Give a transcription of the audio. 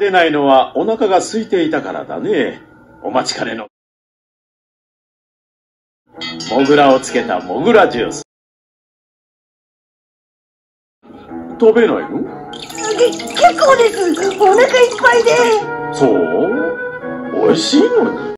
出ないのはお腹が空いていたからだね。お待ちかねの。モグラをつけたモグラジュース。食べないの？ 結構です。お腹いっぱいで。 そう？美味しいのに。